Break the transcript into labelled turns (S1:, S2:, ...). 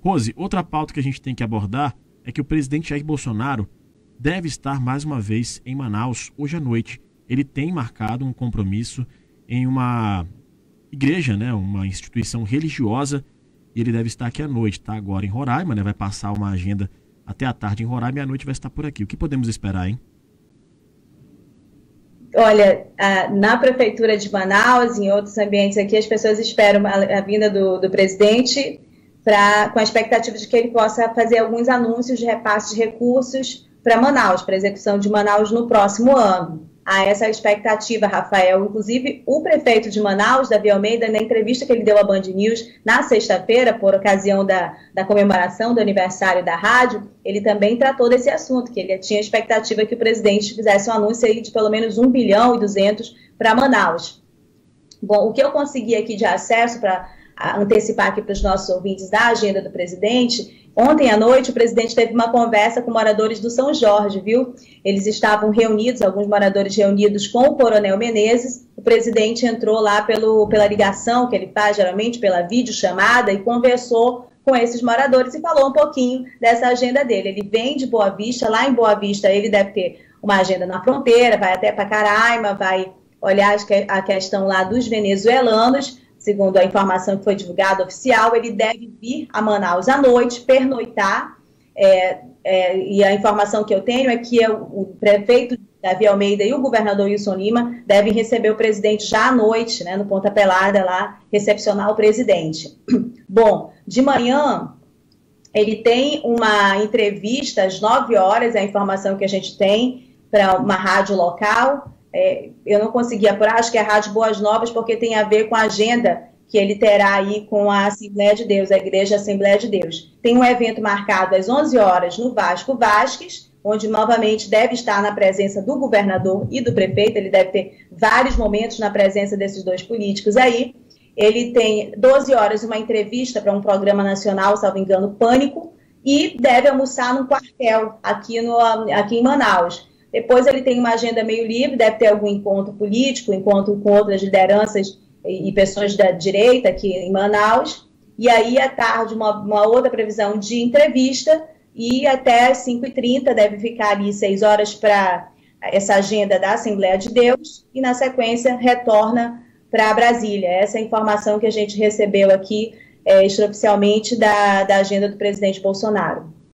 S1: Rose, outra pauta que a gente tem que abordar é que o presidente Jair Bolsonaro deve estar mais uma vez em Manaus hoje à noite. Ele tem marcado um compromisso em uma igreja, né, uma instituição religiosa, e ele deve estar aqui à noite. Está agora em Roraima, né, vai passar uma agenda até a tarde em Roraima e à noite vai estar por aqui. O que podemos esperar, hein?
S2: Olha, na Prefeitura de Manaus, em outros ambientes aqui, as pessoas esperam a vinda do presidente com a expectativa de que ele possa fazer alguns anúncios de repasse de recursos para Manaus, para a execução de Manaus no próximo ano. Há essa expectativa, Rafael. Inclusive, o prefeito de Manaus, Davi Almeida, na entrevista que ele deu à Band News na sexta-feira, por ocasião da comemoração do aniversário da rádio, ele também tratou desse assunto, que ele tinha expectativa que o presidente fizesse um anúncio aí de pelo menos 1 bilhão e 200 para Manaus. Bom, o que eu consegui aqui de acesso para antecipar aqui para os nossos ouvintes da agenda do presidente, ontem à noite o presidente teve uma conversa com moradores do São Jorge, viu? Eles estavam reunidos, alguns moradores reunidos com o Coronel Menezes. O presidente entrou lá pela ligação que ele faz geralmente, pela videochamada, e conversou com esses moradores e falou um pouquinho dessa agenda dele. Ele vem de Boa Vista, lá em Boa Vista ele deve ter uma agenda na fronteira, vai até Pacaraima, vai olhar a questão lá dos venezuelanos. Segundo a informação que foi divulgada oficial, ele deve vir a Manaus à noite, pernoitar, e a informação que eu tenho é que o prefeito Davi Almeida e o governador Wilson Lima devem receber o presidente já à noite, né, no Ponta Pelada, lá, recepcionar o presidente. Bom, de manhã, ele tem uma entrevista às 9 horas, é a informação que a gente tem, para uma rádio local. Eu não consegui apurar, acho que é a Rádio Boas Novas, porque tem a ver com a agenda que ele terá aí com a Assembleia de Deus, a Igreja Assembleia de Deus. Tem um evento marcado às 11 horas no Vasco Vasques, onde novamente deve estar na presença do governador e do prefeito. Ele deve ter vários momentos na presença desses dois políticos aí. Ele tem 12 horas uma entrevista para um programa nacional, salvo engano, Pânico, e deve almoçar num quartel aqui em Manaus. Depois ele tem uma agenda meio livre, deve ter algum encontro político, encontro com outras lideranças e pessoas da direita aqui em Manaus. E aí, à tarde, uma outra previsão de entrevista, e até às 5h30 deve ficar ali 6 horas para essa agenda da Assembleia de Deus, e na sequência retorna para Brasília. Essa é a informação que a gente recebeu aqui extraoficialmente da agenda do presidente Bolsonaro.